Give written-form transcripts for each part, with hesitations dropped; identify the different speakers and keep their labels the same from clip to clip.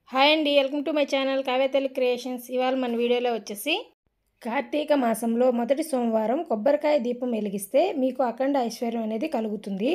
Speaker 1: Hi అండి, welcome to my channel Kavya Telugu creations. ఇవాళ మన వీడియోలో వచ్చేసి కార్తీక మాసంలో మొదటి సోమవారం కొబ్బరికాయ దీపం వెలిగిస్తే మీకు అఖండ ఐశ్వర్యం అనేది కలుగుతుంది.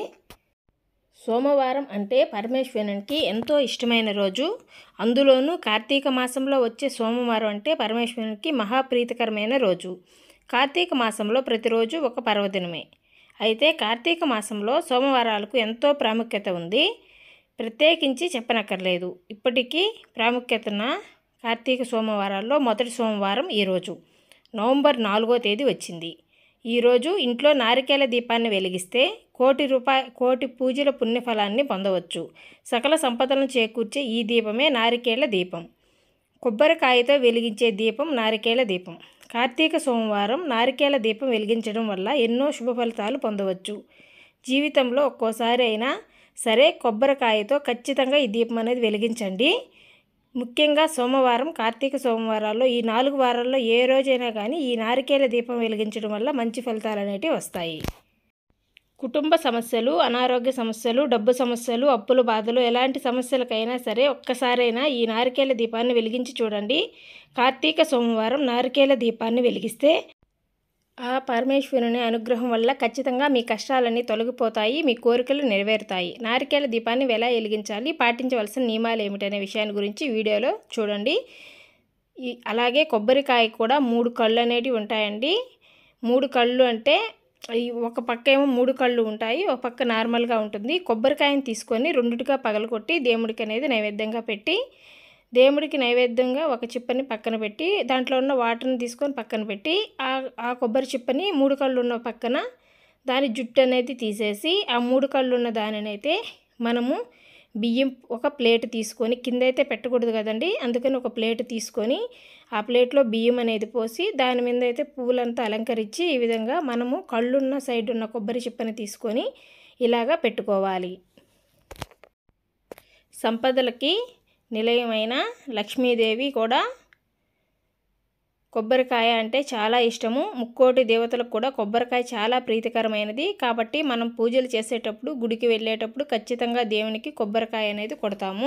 Speaker 1: సోమవారం అంటే పరమేశ్వరునికి ఎంతో ఇష్టమైన రోజు. అందులోనూ కార్తీక మాసంలో వచ్చే సోమవారం అంటే పరమేశ్వరునికి మహాప్రీతికరమైన రోజు. కార్తీక మాసంలో ప్రతిరోజు ఒక పర్వదినమే. అయితే కార్తీక మాసంలో సోమవారాలకు ఎంతో ప్రాముఖ్యత ఉంది. ప్రత్యేకించి చెప్పనక్కర్లేదు. ఇప్పటికీ ప్రాముఖ్యతన కార్తీక సోమవారాల్లో మొదటి సోమవారం ఈరోజు నవంబర్ 4వ తేదీ వచ్చింది. ఈరోజు ఇంట్లో నారికేల దీపాన్ని వెలిగిస్తే కోటి పూజల పుణ్యఫలాన్ని పొందవచ్చు. సకల సంపదలను చేకూర్చే ఈ దీపమే నారికేల దీపం. కొబ్బరికాయతో వెలిగించే దీపం నారికేల దీపం. కార్తీక సోమవారం నారికేల దీపం వెలిగించడం వల్ల ఎన్నో శుభ ఫలితాలు పొందవచ్చు. జీవితంలో ఒక్కోసారి అయినా సరే కొబ్బరికాయతో ఖచ్చితంగా ఈ దీపం అనేది వెలిగించండి. ముఖ్యంగా సోమవారం, కార్తీక సోమవారాల్లో ఈ 4 వారాల్లో ఏ రోజైనా కానీ ఈ నారికేల దీపం వెలిగించడం వల్ల మంచి ఫలితాలు అనేటివి వస్తాయి. కుటుంబ సమస్యలు, అనారోగ్య సమస్యలు, డబ్బు సమస్యలు, అప్పుల బాధలు, ఎలాంటి సమస్యలకైనా సరే ఒక్కసారైనా ఈ నారికేల దీపాన్ని వెలిగించి చూడండి. కార్తీక సోమవారం నారికేల దీపాన్ని వెలిగిస్తే ఆ పరమేశ్వరుని అనుగ్రహం వల్ల ఖచ్చితంగా మీ కష్టాలన్నీ తొలగిపోతాయి, మీ కోరికలు నెరవేరుతాయి. నారికేల దీపాన్ని ఎలా వెలిగించాలి, పాటించవలసిన నియమాలు ఏమిటనే విషయాన్ని గురించి వీడియోలో చూడండి. అలాగే కొబ్బరికాయ కూడా 3 కళ్ళు అనేటివి ఉంటాయండి. 3 కళ్ళు అంటే ఒక పక్క ఏమో 3 కళ్ళు ఉంటాయి, ఒక పక్క నార్మల్గా ఉంటుంది. కొబ్బరికాయని తీసుకొని రెండుగా పగలగొట్టి దేవుడికి అనేది నైవేద్యంగా పెట్టి, దేవుడికి నైవేద్యంగా ఒక చిప్పని పక్కన పెట్టి, దాంట్లో ఉన్న వాటర్ని తీసుకొని పక్కన పెట్టి, ఆ కొబ్బరి చిప్పని 3 కళ్ళు ఉన్న పక్కన దాని జుట్టు అనేది తీసేసి, ఆ 3 కళ్ళు ఉన్న దానినైతే మనము బియ్యం ఒక ప్లేట్ తీసుకొని, కింద అయితే పెట్టకూడదు కదండి, అందుకని ఒక ప్లేట్ తీసుకొని ఆ ప్లేట్లో బియ్యం అనేది పోసి దాని మీద అయితే పువ్వులంతా అలంకరించి ఈ విధంగా మనము కళ్ళున్న సైడ్ ఉన్న కొబ్బరి చిప్పని తీసుకొని ఇలాగా పెట్టుకోవాలి. సంపదలకి నిలయమైన లక్ష్మీదేవి కూడా కొబ్బరికాయ అంటే చాలా ఇష్టము. ముక్కోటి దేవతలకు కూడా కొబ్బరికాయ చాలా ప్రీతికరమైనది. కాబట్టి మనం పూజలు చేసేటప్పుడు, గుడికి వెళ్ళేటప్పుడు ఖచ్చితంగా దేవునికి కొబ్బరికాయ అనేది కొడతాము.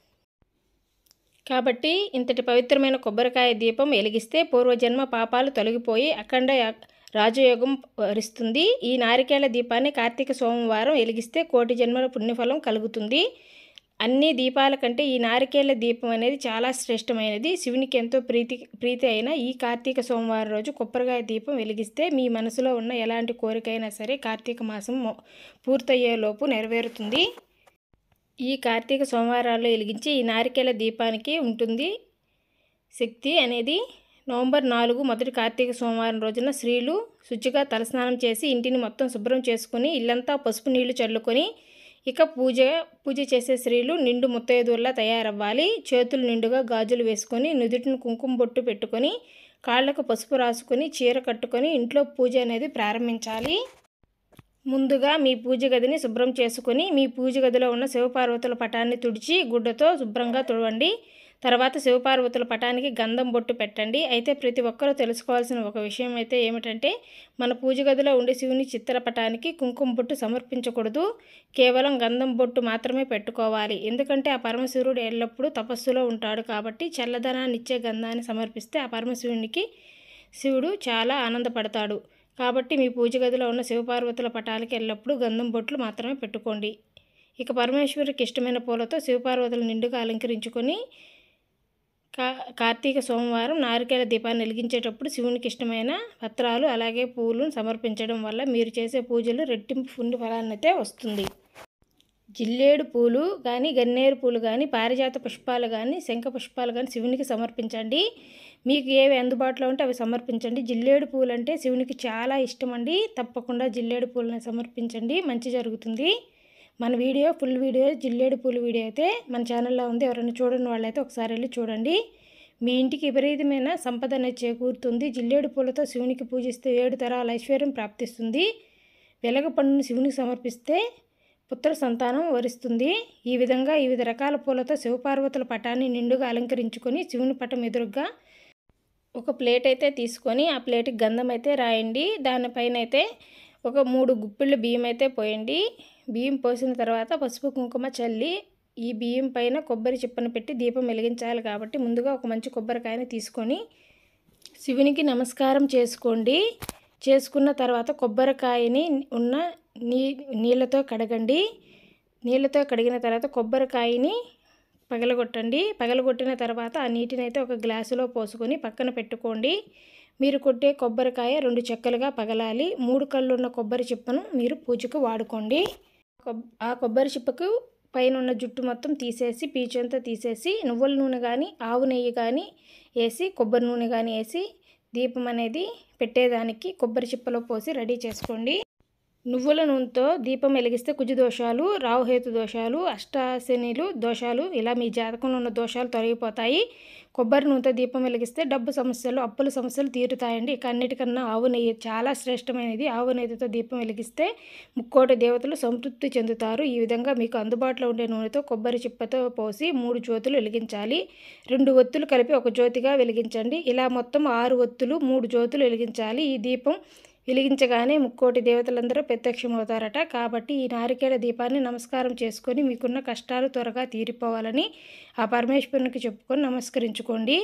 Speaker 1: కాబట్టి ఇంతటి పవిత్రమైన కొబ్బరికాయ దీపం వెలిగిస్తే పూర్వజన్మ పాపాలు తొలగిపోయి అఖండ రాజయోగం వరిస్తుంది. ఈ నారికేల దీపాన్ని కార్తీక సోమవారం వెలిగిస్తే కోటి జన్మల పుణ్యఫలం కలుగుతుంది. అన్ని దీపాల కంటే ఈ నారికేల దీపం అనేది చాలా శ్రేష్టమైనది. శివునికి ఎంతో ప్రీతి అయిన ఈ కార్తీక సోమవారం రోజు కొబ్బరికాయ దీపం వెలిగిస్తే మీ మనసులో ఉన్న ఎలాంటి కోరికైనా సరే కార్తీక మాసం పూర్తయ్యేలోపు నెరవేరుతుంది. ఈ కార్తీక సోమవారాల్లో వెలిగించి ఈ నారికేల దీపానికి ఉంటుంది శక్తి అనేది. నవంబర్ 4 మొదటి కార్తీక సోమవారం రోజున స్త్రీలు శుచిగా తలస్నానం చేసి ఇంటిని మొత్తం శుభ్రం చేసుకుని ఇల్లంతా పసుపు నీళ్లు చల్లుకొని ఇక పూజ చేసే స్త్రీలు నిండు ముత్తైదువుల్లా తయారవ్వాలి. చేతులు నిండుగా గాజులు వేసుకొని, నుదుటిని కుంకుమ బొట్టు పెట్టుకొని, కాళ్లకు పసుపు రాసుకొని, చీర కట్టుకొని ఇంట్లో పూజ అనేది ప్రారంభించాలి. ముందుగా మీ పూజ గదిని శుభ్రం చేసుకొని మీ పూజ గదిలో ఉన్న శివపార్వతుల పటాన్ని తుడిచి గుడ్డతో శుభ్రంగా తుడవండి. తర్వాత శివపార్వతుల పటానికి గంధం బొట్టు పెట్టండి. అయితే ప్రతి ఒక్కరూ తెలుసుకోవాల్సిన ఒక విషయం అయితే ఏమిటంటే, మన పూజ గదిలో ఉండే శివుని చిత్రపటానికి కుంకుమ బొట్టు సమర్పించకూడదు. కేవలం గంధం బొట్టు మాత్రమే పెట్టుకోవాలి. ఎందుకంటే ఆ పరమశివుడు ఎల్లప్పుడూ తపస్సులో ఉంటాడు. కాబట్టి చల్లదనాన్ని ఇచ్చే గంధాన్ని సమర్పిస్తే ఆ పరమశివునికి శివుడు చాలా ఆనందపడతాడు. కాబట్టి మీ పూజ గదిలో ఉన్న శివపార్వతుల పటాలకి ఎల్లప్పుడూ గంధం బొట్లు మాత్రమే పెట్టుకోండి. ఇక పరమేశ్వరుడికి ఇష్టమైన పూలతో శివపార్వతులు నిండుగా అలంకరించుకొని కార్తీక సోమవారం నారికేల దీపాన్ని వెలిగించేటప్పుడు శివునికి ఇష్టమైన పత్రాలు అలాగే పూలను సమర్పించడం వల్ల మీరు చేసే పూజలు రెట్టింపు పుణ్య ఫలాన్ని అయితే వస్తుంది. జిల్లేడు పూలు కానీ, గన్నేరు పూలు కానీ, పారిజాత పుష్పాలు కానీ, శంఖ పుష్పాలు కానీ శివునికి సమర్పించండి. మీకు ఏవి అందుబాటులో ఉంటే అవి సమర్పించండి. జిల్లేడు పూలు అంటే శివునికి చాలా ఇష్టం అండి. తప్పకుండా జిల్లేడు పూలను సమర్పించండి, మంచి జరుగుతుంది. మన ఫుల్ వీడియో జిల్లేడు పూలు వీడియో అయితే మన ఛానల్లో ఉంది. ఎవరైనా చూడని వాళ్ళైతే ఒకసారి వెళ్ళి చూడండి. మీ ఇంటికి విపరీతమైన సంపద అనేది చేకూరుతుంది. జిల్లేడు పూలతో శివునికి పూజిస్తే 7 తరాల ఐశ్వర్యం ప్రాప్తిస్తుంది. వెలగ పండును శివునికి సమర్పిస్తే పుత్ర సంతానం వరిస్తుంది. ఈ విధంగా వివిధ రకాల పూలతో శివపార్వతుల పటాన్ని నిండుగా అలంకరించుకొని శివుని పటం ఎదురుగా ఒక ప్లేట్ అయితే తీసుకొని ఆ ప్లేట్కి గంధం అయితే రాయండి. దానిపైన అయితే ఒక 3 గుప్పిళ్ళు బియ్యం అయితే పోయండి. బియ్యం పోసిన తర్వాత పసుపు కుంకుమ చల్లి ఈ బియ్యం పైన కొబ్బరి చిప్పను పెట్టి దీపం వెలిగించాలి కాబట్టి ముందుగా ఒక మంచి కొబ్బరికాయని తీసుకొని శివునికి నమస్కారం చేసుకోండి. చేసుకున్న తర్వాత కొబ్బరికాయని ఉన్న నీళ్ళతో కడగండి. నీళ్ళతో కడిగిన తర్వాత కొబ్బరికాయని పగలగొట్టండి. పగలగొట్టిన తర్వాత ఆ నీటిని అయితే ఒక గ్లాసులో పోసుకొని పక్కన పెట్టుకోండి. మీరు కొట్టే కొబ్బరికాయ 2 చెక్కలుగా పగలాలి. 3 కళ్ళు ఉన్న కొబ్బరి చిప్పను మీరు పూజకు వాడుకోండి. ఆ కొబ్బరి చిప్పకు పైన ఉన్న జుట్టు మొత్తం తీసేసి పీచంతా తీసేసి నువ్వుల నూనె కానీ ఆవు నెయ్యి కానీ వేసి కొబ్బరి నూనె కానీ వేసి దీపం అనేది పెట్టేదానికి కొబ్బరి చిప్పలో పోసి రెడీ చేసుకోండి. నువ్వుల నూనెతో దీపం వెలిగిస్తే కుజు దోషాలు, రాహుహేతు దోషాలు, అష్టాశనిలు దోషాలు ఇలా మీ జాతకంలో ఉన్న దోషాలు తొలగిపోతాయి. కొబ్బరి నూనెతో దీపం వెలిగిస్తే డబ్బు సమస్యలు, అప్పుల సమస్యలు తీరుతాయండి. ఇక అన్నిటికన్నా ఆవు నెయ్యి చాలా శ్రేష్టమైనది. ఆవు నెయ్యితో దీపం వెలిగిస్తే 3,000,000 దేవతలు సంతృప్తి చెందుతారు. ఈ విధంగా మీకు అందుబాటులో ఉండే నూనెతో కొబ్బరి చిప్పతో పోసి 3 జ్యోతులు వెలిగించాలి. 2 ఒత్తులు కలిపి ఒక జ్యోతిగా వెలిగించండి. ఇలా మొత్తం 6 ఒత్తులు 3 జ్యోతులు వెలిగించాలి. ఈ దీపం వెలిగించగానే 3,000,000 దేవతలందరూ ప్రత్యక్షమవుతారట. కాబట్టి ఈ నారికేళ దీపాన్ని నమస్కారం చేసుకొని మీకున్న కష్టాలు త్వరగా తీరిపోవాలని ఆ పరమేశ్వరునికి చెప్పుకొని నమస్కరించుకోండి.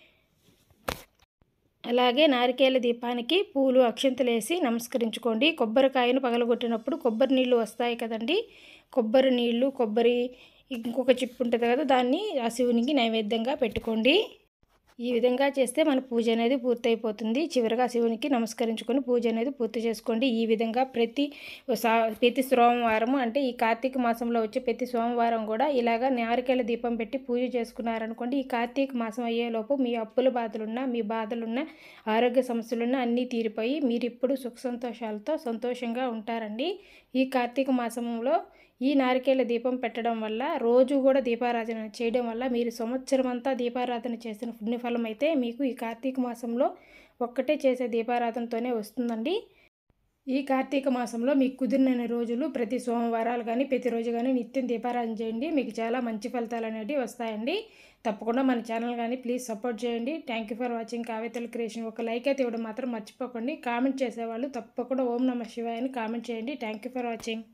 Speaker 1: అలాగే నారికేళ దీపానికి పూలు అక్షంతలు వేసి నమస్కరించుకోండి. కొబ్బరికాయను పగలగొట్టినప్పుడు కొబ్బరి నీళ్ళు వస్తాయి కదండి. కొబ్బరి నీళ్ళు ఇంకొక చిప్పు ఉంటుంది కదా, దాన్ని ఆ శివునికి నైవేద్యంగా పెట్టుకోండి. ఈ విధంగా చేస్తే మన పూజ అనేది పూర్తయిపోతుంది. చివరిగా శివునికి నమస్కరించుకొని పూజ అనేది పూర్తి చేసుకోండి. ఈ విధంగా ప్రతి సోమవారం అంటే ఈ కార్తీక మాసంలో వచ్చే ప్రతి సోమవారం కూడా ఇలాగా నారికేళ దీపం పెట్టి పూజ చేసుకున్నారనుకోండి, ఈ కార్తీక మాసం అయ్యేలోపు మీ అప్పుల బాధలున్నా, మీ బాధలున్నా, ఆరోగ్య సమస్యలున్నా అన్నీ తీరిపోయి మీరు ఇప్పుడు సుఖ సంతోషాలతో సంతోషంగా ఉంటారండి. ఈ కార్తీక మాసంలో ఈ నారికేళ దీపం పెట్టడం వల్ల, రోజు కూడా దీపారాధన చేయడం వల్ల మీరు సంవత్సరం అంతా దీపారాధన చేసిన పుణ్యఫలం అయితే మీకు ఈ కార్తీక మాసంలో ఒక్కటే చేసే దీపారాధనతోనే వస్తుందండి. ఈ కార్తీక మాసంలో మీకు కుదిరిన రోజులు ప్రతి సోమవారాలు కానీ ప్రతిరోజు కానీ నిత్యం దీపారాధన చేయండి. మీకు చాలా మంచి ఫలితాలు అనేవి వస్తాయండి. తప్పకుండా మన ఛానల్ కానీ ప్లీజ్ సపోర్ట్ చేయండి. Thank you for watching Kavya Telugu creation. ఒక లైక్ అయితే ఇవ్వడం మాత్రం మర్చిపోకండి. కామెంట్ చేసేవాళ్ళు తప్పకుండా ఓం నమః శివాయ అని కామెంట్ చేయండి. Thank you for watching.